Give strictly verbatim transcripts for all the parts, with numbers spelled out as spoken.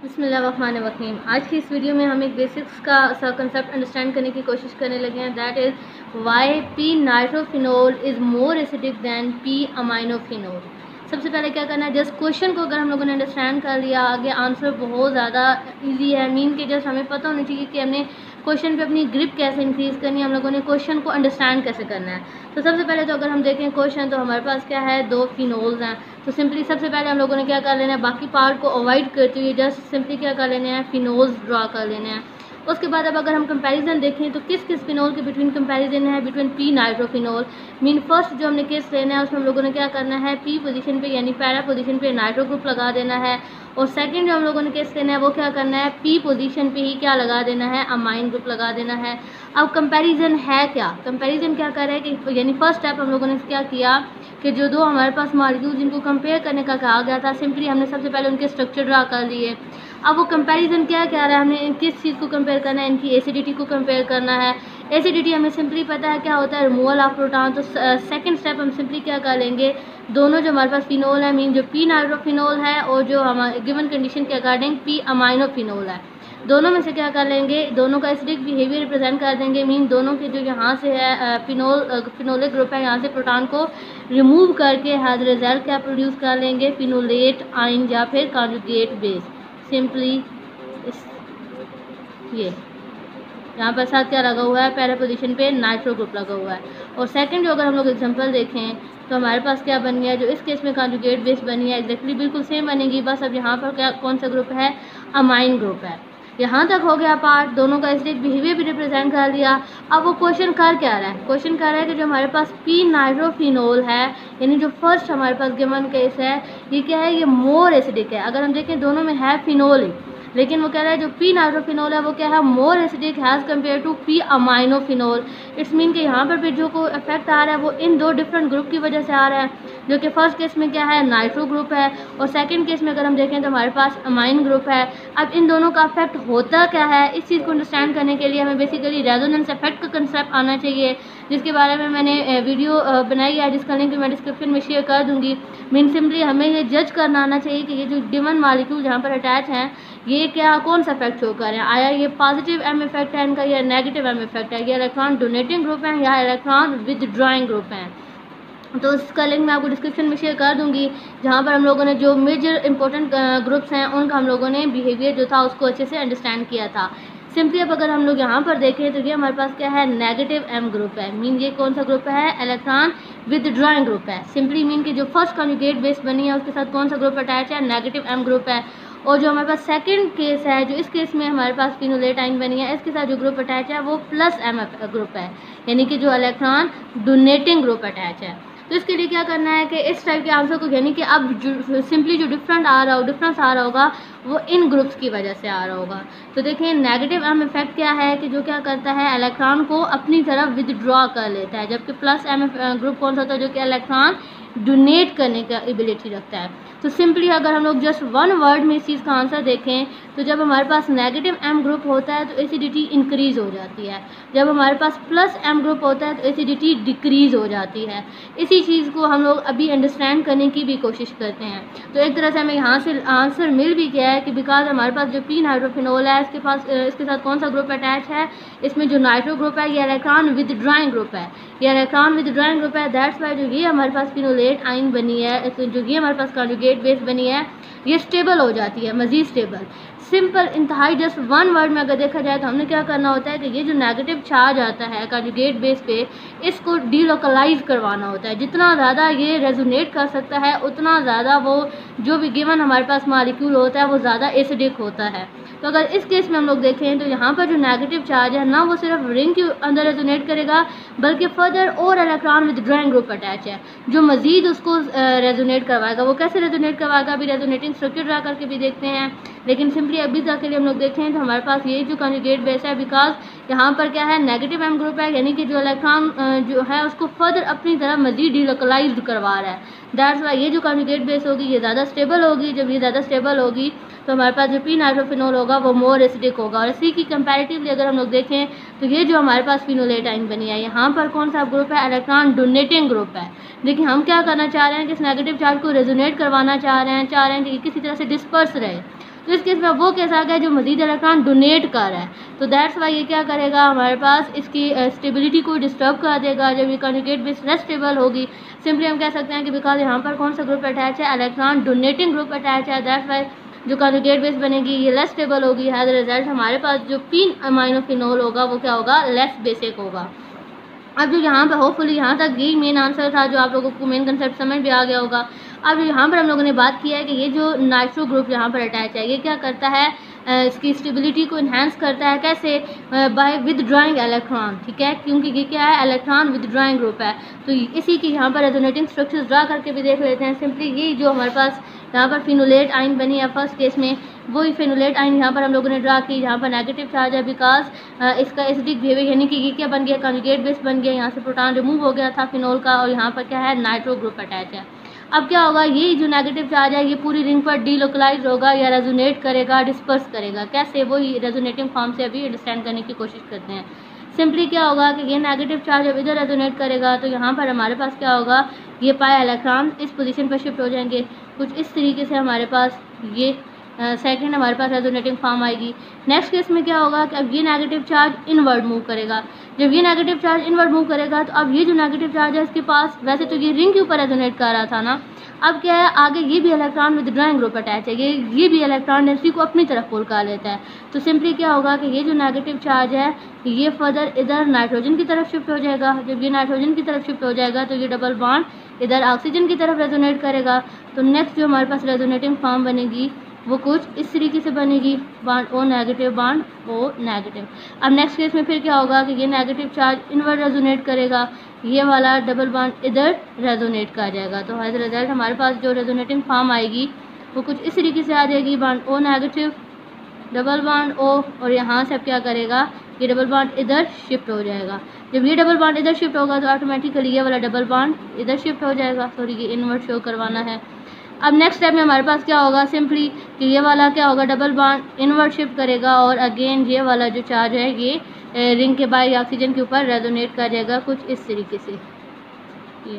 बिस्मिल्लाहिर्रहमानिर्रहीम। आज की इस वीडियो में हम एक बेसिक्स का सा कंसेप्ट अंडरस्टैंड करने की कोशिश करने लगे हैं, that is why P nitrophenol is more acidic than P aminophenol. सबसे पहले क्या करना है, जस्ट क्वेश्चन को अगर हम लोगों ने अंडरस्टैंड कर लिया, आगे आंसर बहुत ज़्यादा इजी है। मीन के जस्ट हमें पता होना चाहिए कि हमने क्वेश्चन पे अपनी ग्रिप कैसे इंक्रीज़ करनी है, हम लोगों ने क्वेश्चन को अंडरस्टैंड कैसे करना है। तो सबसे पहले तो अगर हम देखें क्वेश्चन, तो हमारे पास क्या है, दो फिनोल्स हैं। तो सिंपली सबसे पहले हम लोगों ने क्या कर लेना है, बाकी पार्ट को अवॉइड करते हुए जस्ट सिंपली क्या कर लेने हैं, फिनोल्स ड्रा कर लेने हैं। उसके बाद अब अगर हम कंपैरिजन देखें तो किस किस फिनोल के बिटवीन कंपैरिजन है, between P nitrophenol. Mean first जो हमने केस लेना है उसमें हम लोगों ने क्या करना है, पी पोजीशन पे यानी पैरा पोजीशन पे नाइट्रो ग्रुप लगा देना है। और सेकंड जो हम लोगों ने केस लेना है वो क्या करना है, पी पोजीशन पे ही क्या लगा देना है, अमाइन ग्रुप लगा देना है। अब कंपैरिजन है क्या, कंपैरिजन क्या कर रहा है कि यानी फर्स्ट स्टेप हम लोगों ने क्या किया कि जो दो हमारे पास मॉलिक्यूल जिनको कंपेयर करने का कहा गया था, सिंपली हमने सबसे पहले उनके स्ट्रक्चर ड्रा कर लिए। अब वो कंपैरिजन क्या कह रहा है, हमने किस चीज़ को कंपेयर करना है, इनकी एसिडिटी को कंपेयर करना है। एसिडिटी हमें सिंपली पता है क्या होता है, रिमूवल ऑफ प्रोटॉन। तो सेकंड स्टेप हम सिंपली क्या कर लेंगे, दोनों जो हमारे पास फिनोल है, मीन जो पी नाइट्रोफिनोल है और जो हमारे गिवन कंडीशन के अकॉर्डिंग पी अमाइनोफिनोल है, दोनों में से क्या कर लेंगे, दोनों का एसिडिक बिहेवियर रिप्रेजेंट कर देंगे। मीन दोनों के जो यहाँ से है फिनोल फिनोलिक ग्रुप है, यहाँ से प्रोटॉन को रिमूव करके हैज रिजल्ट क्या प्रोड्यूस कर लेंगे, फिनोलेट आइन या फिर कॉन्जुगेट बेस। सिंपली इस ये यहाँ पर साथ क्या लगा हुआ है, पैरा पोजीशन पे नाइट्रो ग्रुप लगा हुआ है। और सेकंड जो अगर हम लोग एग्जांपल देखें तो हमारे पास क्या बन गया, जो इस केस में कॉन्जुगेट बेस बनी है, एग्जैक्टली बिल्कुल सेम बनेगी, बस अब यहाँ पर क्या कौन सा ग्रुप है, अमाइन ग्रुप है। यहाँ तक हो गया पार्ट, दोनों का एसिडिक बिहेवियर भी रिप्रेजेंट कर लिया। अब वो क्वेश्चन कर क्या रहा है, क्वेश्चन कर रहा है कि जो हमारे पास पी नाइट्रोफिनोल है, यानी जो फर्स्ट हमारे पास गिवन केस है, ये क्या है, ये मोर एसिडिक है। अगर हम देखें दोनों में है फिनोल ही, लेकिन वो कह रहा है जो पी नाइट्रोफिनोल है वो क्या है, more acidic has compare to P aminophenol. It's mean कि यहाँ पर भी जो को इफेक्ट आ रहा है वो इन दो डिफरेंट ग्रुप की वजह से आ रहा है, जो कि फर्स्ट केस में क्या है, नाइट्रो ग्रुप है, और सेकंड केस में अगर हम देखें तो हमारे पास अमाइन ग्रुप है। अब इन दोनों का इफेक्ट होता क्या है, इस चीज़ को अंडरस्टैंड करने के लिए हमें बेसिकली रेजोनेंस इफेक्ट का कंसेप्ट आना चाहिए, जिसके बारे में मैंने वीडियो बनाई है, जिसका लिंक मैं डिस्क्रिप्शन में शेयर कर दूँगी। मीन सिंपली हमें ये जज करना आना चाहिए कि ये जो गिवन मॉलिक्यूल जहाँ पर अटैच हैं, ये क्या कौन सा इफेक्ट शो कर रहे हैं, आया ये पॉजिटिव एम इफेक्ट है इनका या नेगेटिव एम इफेक्ट है, ये इलेक्ट्रॉन डोनेटिंग ग्रुप है या इलेक्ट्रॉन विदड्रॉइंग ग्रुप है। तो इसका लिंक मैं आपको डिस्क्रिप्शन में शेयर कर दूंगी, जहाँ पर हम लोगों ने जो मेजर इंपॉर्टेंट ग्रुप्स हैं उनका हम लोगों ने बिहेवियर जो था उसको अच्छे से अंडरस्टैंड किया था। सिंपली अब अगर हम लोग यहाँ पर देखें तो ये हमारे पास क्या है, नेगेटिव एम ग्रुप है। मीन ये कौन सा ग्रुप है, इलेक्ट्रॉन विदड्रॉइंग ग्रुप है। सिंपली मीन कि जो फर्स्ट कॉन्जुगेट बेस बनी है उसके साथ कौन सा ग्रुप अटैच है, नेगेटिव एम ग्रुप है। और जो हमारे पास सेकंड केस है, जो इस केस में हमारे पास फिनोलेट आइन बनी है, इसके साथ जो ग्रुप अटैच है वो प्लस एम ग्रुप है, यानी कि जो इलेक्ट्रॉन डोनेटिंग ग्रुप अटैच है। तो इसके लिए क्या करना है कि इस टाइप के आंसर को, यानी कि अब जो सिंपली जो डिफरेंट आ रहा हो डिफरेंस आ रहा होगा वो इन ग्रुप्स की वजह से आ रहा होगा। तो देखिए नेगेटिव एम इफेक्ट क्या है कि जो क्या करता है, इलेक्ट्रॉन को अपनी तरफ विदड्रॉ कर लेता है, जबकि प्लस एम ग्रुप कौन सा होता है, जो कि इलेक्ट्रॉन डोनेट करने का एबिलिटी रखता है। तो सिंपली अगर हम लोग जस्ट वन वर्ड में इस चीज़ का आंसर देखें तो जब हमारे पास नेगेटिव एम ग्रुप होता है तो एसिडिटी इंक्रीज़ हो जाती है, जब हमारे पास प्लस एम ग्रुप होता है तो एसिडिटी डिक्रीज़ हो जाती है। इसी चीज़ को हम लोग अभी अंडरस्टैंड करने की भी कोशिश करते हैं। तो एक तरह से हमें यहाँ से आंसर मिल भी गया है कि बिकॉज हमारे पास जो पी नाइट्रोफिनोल है इसके पास इसके साथ कौन सा ग्रुप अटैच है, इसमें जो नाइट्रो ग्रुप है ये इलेक्ट्रॉन विदड्रॉइंग ग्रुप है, ये इलेक्ट्रॉन विदड्रॉइंग ग्रुप है। दैट्स वाई जो ये हमारे पास फिनोलेट आइन बनी है, जो ये हमारे पास कॉन्जुगेट बेस बनी है, ये स्टेबल हो जाती है, मज़ीद स्टेबल। सिंपल इंतहाई जस्ट वन वर्ड में अगर देखा जाए तो हमने क्या करना होता है कि ये जो नेगेटिव चार्ज आता है कॉन्जुगेट बेस पे, इसको डीलोकलाइज करवाना होता है। जितना ज़्यादा ये रेजोनेट कर सकता है उतना ज़्यादा वो जो भी गिवन हमारे पास मॉलिक्यूल होता है वो ज़्यादा एसिडिक होता है। तो अगर इस केस में हम लोग देखें तो यहाँ पर जो नेगेटिव चार्ज है ना, वो सिर्फ रिंग के अंदर रेजोनेट करेगा, बल्कि फर्दर और इलेक्ट्रॉन विदड्रॉइंग ग्रुप अटैच है जो मज़ीद उसको रेजोनेट करवाएगा। वो कैसे रेजोनेट करवाएगा, अभी रेजोनेटिंग स्ट्रक्चर ड्रा करके भी देखते हैं, लेकिन सिंपली अभी तक के लिए हम लोग देखें तो हमारे पास ये जो कॉन्जुगेट बेस है, बिकॉज यहाँ पर क्या है, नेगेटिव एम ग्रुप है, यानी कि जो इलेक्ट्रॉन जो है उसको फर्दर अपनी तरफ मज़ीद डीलोकलाइज्ड करवा रहा है। दैट्स वाई ये जो कॉन्जुगेट बेस होगी ये ज़्यादा स्टेबल होगी। जब ये ज़्यादा स्टेबल होगी तो हमारे पास जो पी नाइट्रोफिनोल होगा वो मोर एसिडिक होगा। और इसी की कंपैरेटिवली अगर हम लोग देखें तो ये जो हमारे पास फिनोलेट आइन बनी है, यहाँ पर कौन सा ग्रुप है, इलेक्ट्रॉन डोनेटिंग ग्रुप है। देखिए हम क्या करना चाह रहे हैं कि इस नेगेटिव चार्ज को रेजोनेट करवाना चाह रहे हैं चाह रहे हैं कि किसी तरह से डिस्पर्स रहे। तो इस केस में वो केस आ गया जो मजीद इलेक्ट्रॉन डोनेट कर रहा है, तो दैट्स वाई ये क्या करेगा, हमारे पास इसकी स्टेबिलिटी को डिस्टर्ब कर देगा। जब ये कॉन्जुगेट बेस लेस स्टेबल होगी, सिंपली हम कह सकते हैं कि बिकॉज यहाँ पर कौन सा ग्रुप अटैच है, इलेक्ट्रॉन डोनेटिंग ग्रुप अटैच है, दैट्स वाई जो कॉन्जुगेट बेस बनेगी ये लेस स्टेबल होगी। एज अ रिजल्ट हमारे पास जो पी अमाइनोफिनोल होगा वो क्या होगा, लेस बेसिक होगा। अब जो यहाँ पर होपफुली यहाँ तक यही मेन आंसर था, जो आप लोगों को मेन कंसेप्ट समझ भी आ गया होगा। अब यहाँ पर हम लोगों ने बात किया है कि ये जो नाइट्रो ग्रुप यहाँ पर अटैच है ये क्या करता है, इसकी स्टेबिलिटी को इन्हांस करता है। कैसे, बाय विदड्रॉइंग इलेक्ट्रॉन, ठीक है, क्योंकि ये क्या है, इलेक्ट्रॉन विदड्रॉइंग ग्रुप है। तो इसी की यहाँ पर रेजोनेटिंग स्ट्रक्चर्स ड्रा करके भी देख लेते हैं। सिंपली यही जो हमारे पास यहाँ पर फिनोलेट आइन बनी है फर्स्ट केस में, वही फिनोलेट आइन यहाँ पर हम लोगों ने ड्रा की, यहाँ पर नेगेटिव चार्ज है बिकॉज इसका एसिडिक बिहेवियर, यानी कि ये क्या बन गया, कॉन्जुगेट बेस बन गया, यहाँ से प्रोटॉन रिमूव हो गया था फिनोल का, और यहाँ पर क्या है, नाइट्रो ग्रुप अटैच है। अब क्या होगा, ये जो नेगेटिव चार्ज है ये पूरी रिंग पर डीलोकलाइज होगा या रेजोनेट करेगा, डिस्पर्स करेगा। कैसे, वही रेजोनेटिंग फॉर्म से अभी अंडरस्टैंड करने की कोशिश करते हैं। सिंपली क्या होगा कि ये नेगेटिव चार्ज जब इधर रेजोनेट करेगा तो यहाँ पर हमारे पास क्या होगा, ये पाए इलेक्ट्रॉन इस पोजीशन पर शिफ्ट हो जाएंगे। कुछ इस तरीके से हमारे पास ये सेकंड uh, हमारे पास रेजोनेटिंग फॉर्म आएगी। नेक्स्ट केस में क्या होगा कि अब ये नेगेटिव चार्ज इनवर्ड मूव करेगा। जब ये नेगेटिव चार्ज इनवर्ड मूव करेगा तो अब ये जो नेगेटिव चार्ज है इसके पास, वैसे तो ये रिंग के ऊपर रेजोनेट कर रहा था ना, अब क्या है, आगे ये भी इलेक्ट्रॉन विदड्रॉइंग ग्रुप अटैच है, ये ये भी इलेक्ट्रॉन डेंसिटी को अपनी तरफ पुल कर लेता है। तो सिंपली क्या होगा कि ये जो नेगेटिव चार्ज है ये फर्दर इधर नाइट्रोजन की तरफ शिफ्ट हो जाएगा। जब ये नाइट्रोजन की तरफ शिफ्ट हो जाएगा तो ये डबल बॉन्ड इधर ऑक्सीजन की तरफ रेजोनेट करेगा। तो नेक्स्ट जो हमारे पास रेजोनेटिंग फॉर्म बनेगी वो कुछ इस तरीके से बनेगी, bond O negative, bond O negative. अब नेक्स्ट केस में फिर क्या होगा कि ये नेगेटिव चार्ज इनवर्ड रेजोनेट करेगा, ये वाला डबल बॉन्ड इधर रेजोनेट कर जाएगा। तो एज रिजल्ट हमारे पास जो रेजोनेटिंग फॉर्म आएगी वो कुछ इस तरीके से आ जाएगी, bond O negative, double bond O, और यहाँ से अब क्या करेगा, ये डबल बॉन्ड इधर शिफ्ट हो जाएगा। जब ये डबल बॉन्ड इधर शिफ्ट होगा तो ऑटोमेटिकली ये वाला डबल बॉन्ड इधर शिफ्ट हो जाएगा। सॉरी, ये इनवर्ड शो करवाना है। अब नेक्स्ट स्टेप में हमारे पास क्या होगा, सिंपली कि ये वाला क्या होगा, डबल बॉन्ड इनवर्ड शिफ्ट करेगा और अगेन ये वाला जो चार्ज है ये रिंग के बाई ऑक्सीजन के ऊपर रेजोनेट कर जाएगा कुछ इस तरीके से। ये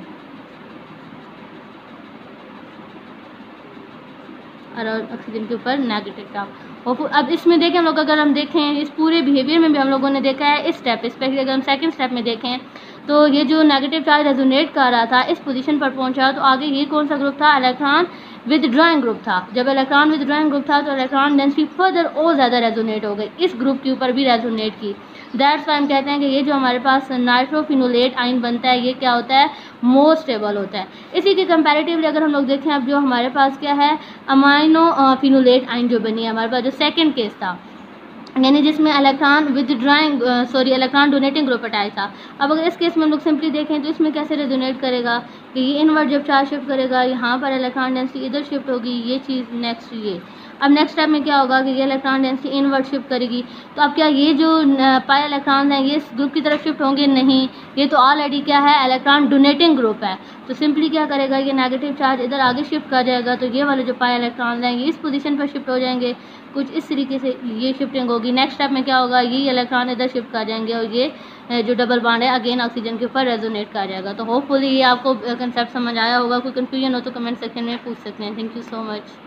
और ऑक्सीजन के ऊपर नेगेटिव चार्ज। और अब इसमें देखें हम लोग, अगर हम देखें इस पूरे बिहेवियर में भी हम लोगों ने देखा है इस स्टेप, स्पेशली अगर हम सेकंड स्टेप में देखें तो ये जो नेगेटिव चार्ज रेजोनेट कर रहा था इस पोजीशन पर पहुंचा तो आगे ये कौन सा ग्रुप था, इलेक्ट्रॉन विदड्रॉइंग ग्रुप था। जब इलेक्ट्रॉन विदड्रॉइंग ग्रुप था तो इलेक्ट्रॉन डेंसिटी फर्दर और ज़्यादा रेजोनेट हो गई, इस ग्रुप के ऊपर भी रेजोनेट की। दैट्स वाई हम कहते हैं कि ये जो हमारे पास नाइट्रोफिनोलेट आइन बनता है ये क्या होता है, मोर स्टेबल होता है। इसी के कंपैरेटिवली अगर हम लोग देखें अब जो हमारे पास क्या है, अमाइनो फिनोलेट आइन जो बनी है हमारे पास, जो सेकेंड केस था, यानी जिसमें electron withdrawing sorry electron donating group attach था। अब अगर इस केस में हम लोग सिंपली देखें तो इसमें कैसे रेजोनेट करेगा कि ये इनवर्ड जब चार्ज शिफ्ट करेगा यहाँ पर इलेक्ट्रॉन डेंसिटी इधर शिफ्ट होगी, ये चीज़ नेक्स्ट ये। अब नेक्स्ट स्टेप में क्या होगा कि ये इलेक्ट्रॉन डेंसिटी इनवर्ड शिफ्ट करेगी। तो अब क्या ये जो पाई इलेक्ट्रॉन हैं ये इस ग्रुप की तरफ शिफ्ट होंगे, नहीं, ये तो ऑलरेडी क्या है, इलेक्ट्रॉन डोनेटिंग ग्रुप है। तो सिंपली क्या करेगा, ये नेगेटिव चार्ज इधर आगे शिफ्ट कर जाएगा, तो ये वाले जो पाई इलेक्ट्रॉन हैं ये इस पोजीशन पर शिफ्ट हो जाएंगे, कुछ इस तरीके से ये शिफ्टिंग होगी। नेक्स्ट स्टेप में क्या होगा, ये इलेक्ट्रॉन इधर शिफ्ट कर जाएंगे और ये जो डबल बॉन्ड है अगेन ऑक्सीजन के ऊपर रेजोनेट कर जाएगा। तो होपफुली ये आपको कंसेप्ट समझ आया होगा। कोई कन्फ्यूजन हो तो कमेंट सेक्शन में पूछ सकते हैं। Thank you so much.